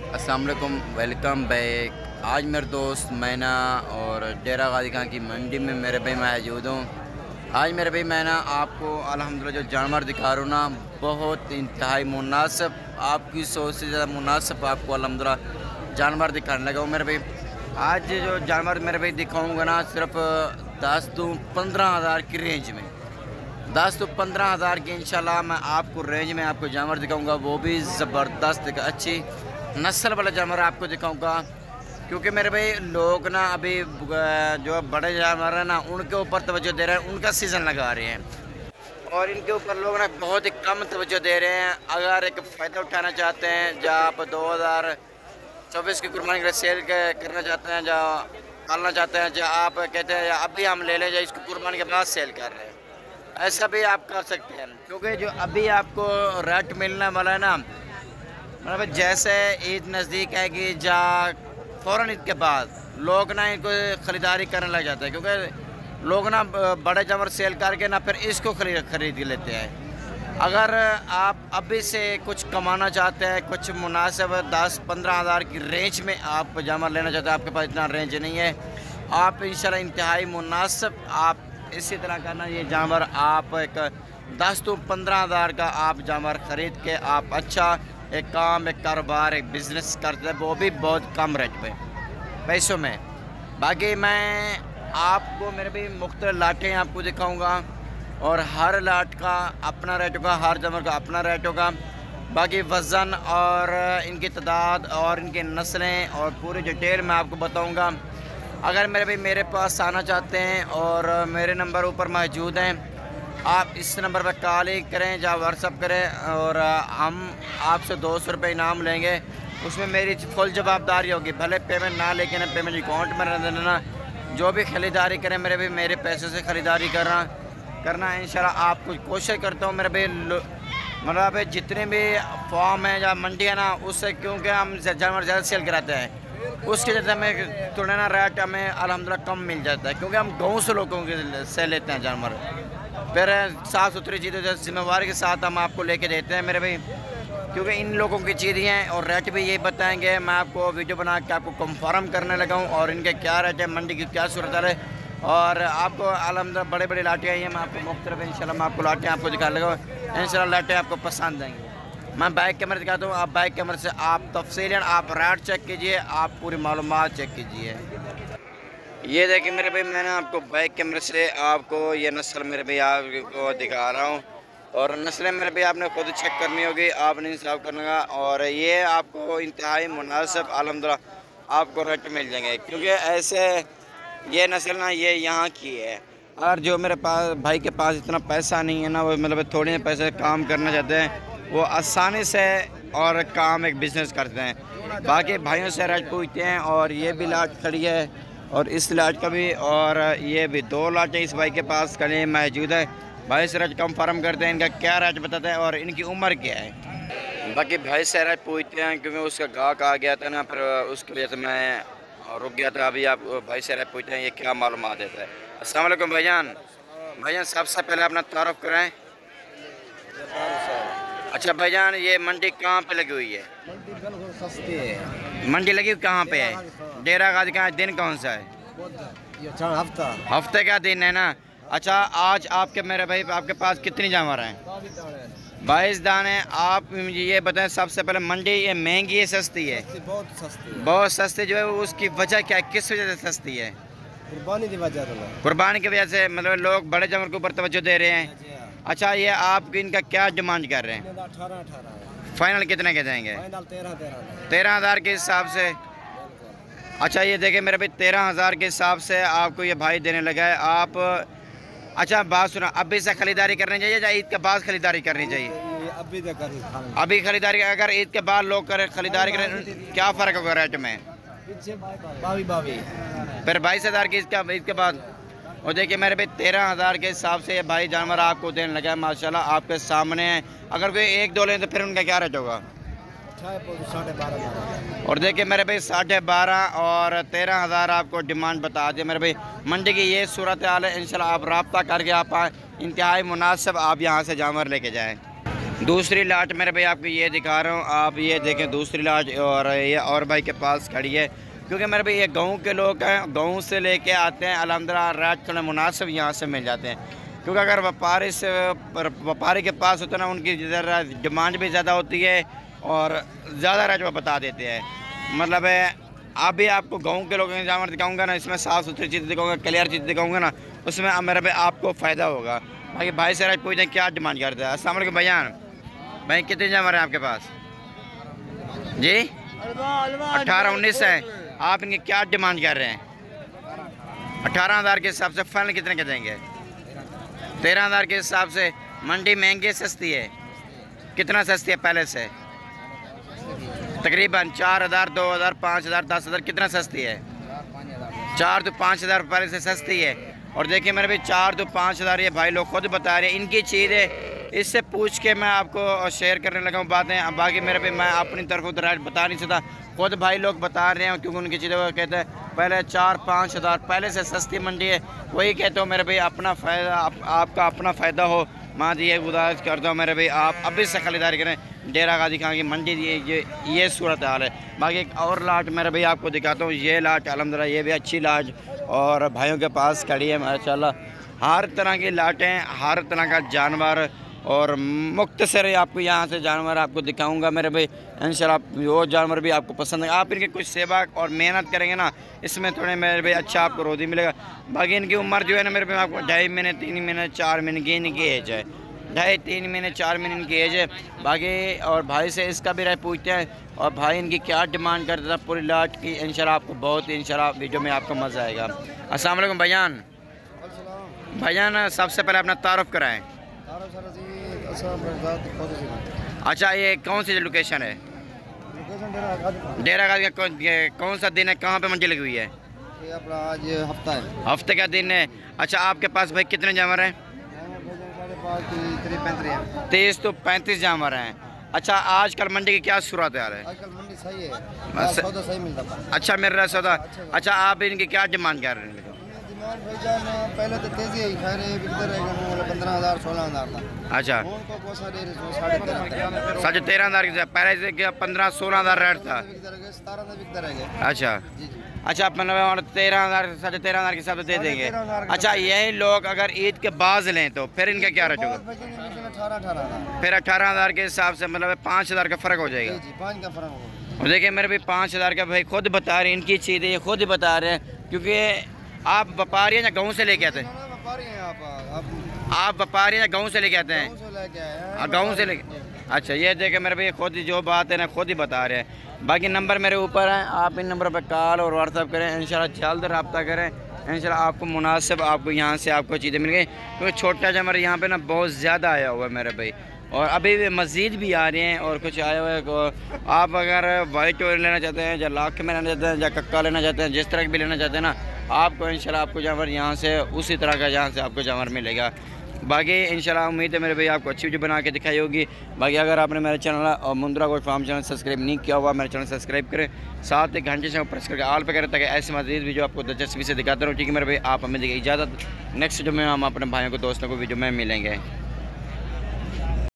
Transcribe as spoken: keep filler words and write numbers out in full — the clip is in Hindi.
अस्सलाम वालेकुम, वेलकम बैक। आज मेरे दोस्त मैना और डेरा गाजी खां की मंडी में मेरे भाई मौजूद हूँ। आज मेरे भाई मैना आपको अल्हम्दुलिल्लाह जो जानवर दिखा रहा हूँ ना, बहुत इंतहाई मुनासिब, आपकी सोच से ज़्यादा मुनासिब आपको अल्हम्दुलिल्लाह जानवर दिखाने लगा हूँ मेरे भाई। आज जो जानवर मेरे भाई दिखाऊँगा ना, सिर्फ दस तो पंद्रह हज़ार की रेंज में, दस तो पंद्रह हज़ार की इंशाल्लाह मैं आपको रेंज में आपको जानवर दिखाऊंगा, वो भी ज़बरदस्त अच्छी नस्ल वाला जानवर आपको दिखाऊंगा। क्योंकि मेरे भाई लोग ना अभी जो बड़े जानवर हैं ना, उनके ऊपर तवज्जो दे रहे हैं, उनका सीज़न लगा रहे हैं और इनके ऊपर लोग ना बहुत ही कम तवज्जो दे रहे हैं। अगर एक फ़ायदा उठाना चाहते हैं, जहाँ आप दो हज़ार चौबीस की कुर्बानी के सेल करना चाहते हैं, जहाँ पालना चाहते हैं, जहाँ आप कहते हैं अभी हम ले लें, जहाँ इसको कुर्बानी के बाद सेल कर रहे हैं, ऐसा भी आप कर सकते हैं। क्योंकि जो अभी आपको रेट मिलने वाला है ना, मतलब जैसे ईद नज़दीक है कि जा फ़ौरन ईद के बाद लोग ना इनको ख़रीदारी करने लग जाते हैं। क्योंकि लोग ना बड़े जानवर सेल करके ना फिर इसको खरीद खरीद लेते हैं। अगर आप अभी से कुछ कमाना चाहते हैं, कुछ मुनासिब दस पंद्रह हज़ार की रेंज में आप जानवर लेना चाहते हैं, आपके पास इतना रेंज नहीं है, आप इंशाल्लाह इंतहाई मुनासिब आप इसी तरह करना, ये जानवर आप एक दस तो पंद्रह हज़ार का आप जानवर ख़रीद के आप अच्छा एक काम, एक कारोबार, एक बिज़नेस करते हैं, वो भी बहुत कम रेट में पैसों में। बाकी मैं आपको मेरे भी मुख्तलिफ लाटें आपको दिखाऊंगा और हर लाट का अपना रेट होगा, हर जानवर का अपना रेट होगा। बाकी वज़न और इनकी तादाद और इनकी नस्लें और पूरी डिटेल मैं आपको बताऊँगा। अगर मेरे भाई मेरे पास आना चाहते हैं और मेरे नंबर ऊपर मौजूद हैं, आप इस नंबर पर कॉल ही करें, या व्हाट्सअप करें और हम आपसे दो सौ रुपये इनाम लेंगे। उसमें मेरी फुल जवाबदारी होगी, भले पेमेंट ना लेकिन पेमेंट अकाउंट में रह देना। जो भी ख़रीदारी करें मेरे भाई मेरे पैसे से ख़रीदारी करना करना इंशाल्लाह आपको कोशिश करता हूँ मेरे भाई, मतलब जितने भी फॉर्म हैं या मंडी है ना, उससे क्योंकि हम जानवर ज़्यादा सेल कराते हैं, उसके जैसे हमें थोड़ा ना रेट हमें अल्हम्दुलिल्लाह कम मिल जाता है। क्योंकि हम गाँव से लोगों के से लेते हैं जानवर, फिर साफ़ सुथरी चीज़ें जैसे जिम्मेवारी के साथ हम आपको लेके देते हैं मेरे भाई। क्योंकि इन लोगों की चीज़ें हैं और रेट भी यही बताएंगे। मैं आपको वीडियो बना के आपको कंफर्म करने लगा हूँ और इनके क्या रेट है, मंडी की क्या सूरत है, और आपको अल्हम्दुलिल्लाह बड़े बड़े लाटें आई हैं, मैं आपको मुख्तलिफ इंशाल्लाह मैं आपको लाटें आपको दिखा लगा इंशाल्लाह, लाटें आपको पसंद आएंगी। मैं बाइक कैमरा दिखाता हूँ, आप बाइक कैमरे से आप तफसीलन आप रेट चेक कीजिए, आप पूरी मालूमात चेक कीजिए। ये देखिए मेरे भाई, मैंने आपको बाइक कैमरे से आपको ये नस्ल मेरे भाई आपको दिखा रहा हूँ और नस्लें मेरे भाई आपने खुद चेक करनी होगी, आपने इंसाफ करना होगा और ये आपको इंतहाई मुनासिब अल्हम्दुलिल्लाह आपको रेट मिल जाएंगे। क्योंकि ऐसे ये नस्ल ना ये यहाँ की है, और जो मेरे पास भाई के पास इतना पैसा नहीं है ना, वो मतलब थोड़े पैसे काम करना चाहते हैं, वो आसानी से और काम एक बिज़नेस करते हैं। बाकी भाइयों से रेट पूछते हैं और ये भी लाट खड़ी है और इस लाट का भी, और ये भी दो लाटें इस भाई के पास खड़ी मौजूद है। भाई से रेट कंफर्म करते हैं, इनका क्या रेट बताते हैं और इनकी उम्र क्या है। बाकी भाई से रेट पूछते हैं क्योंकि उसका गाहक आ गया था ना, फिर उसकी वजह से मैं रुक गया था। अभी आप भाई से रेट पूछते हैं ये क्या मालूमात देता है। अस्सलाम वालेकुम भाईजान। भाईजान सबसे पहले अपना तारुफ कराएँ। अच्छा भाईजान, ये मंडी कहाँ पे लगी हुई है? मंडी बिल्कुल सस्ती है। मंडी लगी कहाँ पे है? डेरा गाजी का दिन कौन सा है? ये चार हफ्ता हफ्ते का दिन है ना। अच्छा, आज आपके मेरे भाई आपके पास कितनी जानवर हैं? बाईस दाने। आप मुझे ये बताएं सबसे पहले, मंडी ये महंगी है सस्ती है? बहुत सस्ती, बहुत सस्ती। जो है उसकी वजह क्या है, किस वजह से सस्ती है? कुर्बानी की वजह से। कुर्बानी की वजह से, मतलब लोग बड़े जानवर के ऊपर तवज्जो दे रहे हैं। अच्छा, ये आप इनका क्या डिमांड कर रहे हैं? अठारह अठारह फाइनल कितने के जाएंगे? तेरह तेरह तेरह हज़ार के हिसाब से। अच्छा, ये देखिए मेरे भाई तेरह हज़ार के हिसाब से आपको ये भाई देने लगा है। आप अच्छा बात सुना, अभी से खरीदारी करनी चाहिए या ईद के बाद खरीदारी करनी चाहिए? अभी अभी खरीदारी, अगर ईद के बाद लोग करें खरीदारी करें, क्या फ़र्क होगा रेट में? बावी बावी फिर बाईस हज़ार की इसका ईद के बाद। और देखिए मेरे भाई तेरह हज़ार के हिसाब से ये भाई जानवर आपको देने लगा है माशाल्लाह, आपके सामने है। अगर कोई एक दो लें तो फिर उनका क्या रेट होगा? साढ़े बारह। और देखिए मेरे भाई साढ़े बारह और तेरह हज़ार आपको डिमांड बता दिए मेरे भाई। मंडी की ये सूरत हाल है, इंशाल्लाह आप रब्ता करके आप इंतहाई मुनासिब आप यहाँ से जानवर लेके जाएँ। दूसरी लाट मेरे भाई आपको ये दिखा रहा हूँ, आप ये देखें दूसरी लाट, और ये और भाई के पास खड़ी है, क्योंकि मेरे भाई ये गाँव के लोग हैं, गाँव से लेके आते हैं, अल्हम्दुलिल्लाह रेट थोड़ा मुनासिब यहाँ से मिल जाते हैं। क्योंकि अगर व्यापारी से व्यापारी के पास होता है ना, उनकी ज़रा डिमांड भी ज़्यादा होती है और ज़्यादा रेट वो बता देते हैं। मतलब है अभी आपको गाँव के लोगों के जानवर दिखाऊंगा ना, इसमें साफ़ सुथरी चीज़ दिखाऊंगा, क्लियर चीज़ दिखाऊंगा ना, उसमें मेरे भाई आपको फ़ायदा होगा। भाई भाई से राज पूछते हैं क्या डिमांड करते हैं। अस्सलाम वालेकुम भैयान, भाई कितने जानवर हैं आपके पास जी? अट्ठारह उन्नीस है। आप इनकी क्या डिमांड कर रहे हैं? अठारह हज़ार के हिसाब से फाइनल कितने के देंगे? तेरह हज़ार के हिसाब से। मंडी महंगी सस्ती है? कितना सस्ती है पहले से? तकरीबन चार हज़ार, दो हज़ार, पाँच हज़ार, दस हज़ार, कितना सस्ती है? चार तो पाँच हज़ार पहले से सस्ती है। और देखिए मेरे भाई चार तो पाँच हज़ार ये भाई लोग खुद बता रहे हैं, इनकी चीज़ है, इससे पूछ के मैं आपको शेयर करने लगा हूँ बातें। बाकी मेरे भाई मैं अपनी तरफ तो रेट बता नहीं सकता, खुद भाई लोग बता रहे हैं, क्योंकि उनकी चीज़ें वो कहते हैं पहले चार पाँच हज़ार पहले से सस्ती मंडी है। वही कहते हो मेरे भाई अपना फ़ायदा, आप, आपका अपना फ़ायदा हो। मैं ये गुजारिश करता हूँ मेरे भाई आप अभी से खरीदारी करें। डेरा गाजी खां की मंडी ये ये ये सूरत हाल है। बाकी एक और लाट मेरे भाई आपको दिखाता हूँ, ये लाट अल्हम्दुलिल्लाह ये भी अच्छी लाट और भाइयों के पास खड़ी है माशाल्लाह। हर तरह की लाटें, हर तरह का जानवर और मुख्तसर आपको यहाँ से जानवर आपको दिखाऊंगा मेरे भाई। इंशाल्लाह वो जानवर भी आपको पसंद है। आप इनकी कुछ सेवा और मेहनत करेंगे ना, इसमें थोड़े मेरे भाई अच्छा आपको रोज़ी मिलेगा। बाकी इनकी उम्र जो है ना मेरे भाई आपको ढाई महीने, तीन महीने, चार महीने की इनकी एज है, ढाई तीन महीने चार महीने इनकी एज है। बाकी और भाई से इसका भी राय पूछते हैं और भाई इनकी क्या डिमांड करता था पूरी लाट की। इंशाल्लाह आपको बहुत इंशाल्लाह वीडियो में आपको मज़ा आएगा। अस्सलाम वालेकुम भैयान। भैयान सबसे पहले अपना तारुफ कराएँ। अच्छा ये कौन सी लोकेशन है? डेरा गाजी का कौन सा दिन है, कहाँ पे मंडी लगी हुई है? ये अपना आज हफ्ता है। हफ्ते का दिन है। अच्छा आपके पास भाई कितने जानवर हैं? तीस तो पैंतीस जानवर हैं। अच्छा आजकल मंडी की क्या सूरत है? आजकल मंडी सही है, सौदा सही मिलता है। अच्छा मिल रहा है सौदा। अच्छा आप इनकी क्या डिमांड कर रहे हैं? डिमांड भाईजान पहले तो तेजी है, खैर बिकते रहेगा पंद्रह हज़ार सोलह हज़ार था। अच्छा साढ़े तेरह हज़ार की पहले से पंद्रह सोलह हज़ार रेट था। सतारह में बिकते रहेगा। अच्छा अच्छा मतलब तेरह हज़ार साढ़े तेरह हज़ार के हिसाब से दे देंगे। अच्छा यही लोग अगर ईद के बाद लें तो फिर इनका क्या रेट होगा? फिर अठारह हज़ार के हिसाब से मतलब पाँच हज़ार का फ़र्क हो जाएगा। पाँच का फ़र्क होगा। और देखिए मेरे भाई पाँच हज़ार का भाई खुद बता रहे हैं, इनकी चीज़ है ये खुद ही बता रहे हैं। क्योंकि आप व्यापारी हैं या गाँव से लेके आते हैं? आप व्यापारी हैं या गाँव से लेके आते हैं? गाँव से लेके। अच्छा ये देखे मेरे भाई खुद ही जो बात है ना खुद ही बता रहे हैं। बाकी नंबर मेरे ऊपर हैं, आप इन नंबर पर कॉल और व्हाट्सअप करें, इंशाल्लाह जल्द रब्ता करें। इंशाल्लाह आपको मुनासिब आपको यहाँ से आपको चीज़ें मिल गई। क्योंकि छोटा जानवर यहाँ पे ना बहुत ज़्यादा आया हुआ है मेरे भाई, और अभी भी मज़ीद भी आ रहे हैं और कुछ आए हुए हैं। आप अगर वाइट ऑयल लेना चाहते हैं या लाख में लेना चाहते हैं या कक्का लेना चाहते हैं, जिस तरह की भी लेना चाहते हैं ना, आपको इंशाल्लाह आपको जानवर यहाँ से उसी तरह का यहाँ से आपको जानवर मिलेगा। बाकी इंशाल्लाह उम्मीद है मेरे भाई आपको अच्छी वीडियो बना के दिखाई होगी। बाकी अगर आपने मेरे चैनल और Mundra gold farm channel subscribe नहीं किया हुआ, मेरे चैनल सब्सक्राइब करें, साथ ही घंटे से प्रेस करके ऑल पे करें, ताकि ऐसे मज़ीद वीडियो आपको दिलचस्पी से दिखाता रहूँ। ठीक है मेरे भाई, आप हमें देखिए इजाज़त। नेक्स्ट वीडियो में हम अपने भाइयों को दोस्तों को वीडियो में मिलेंगे।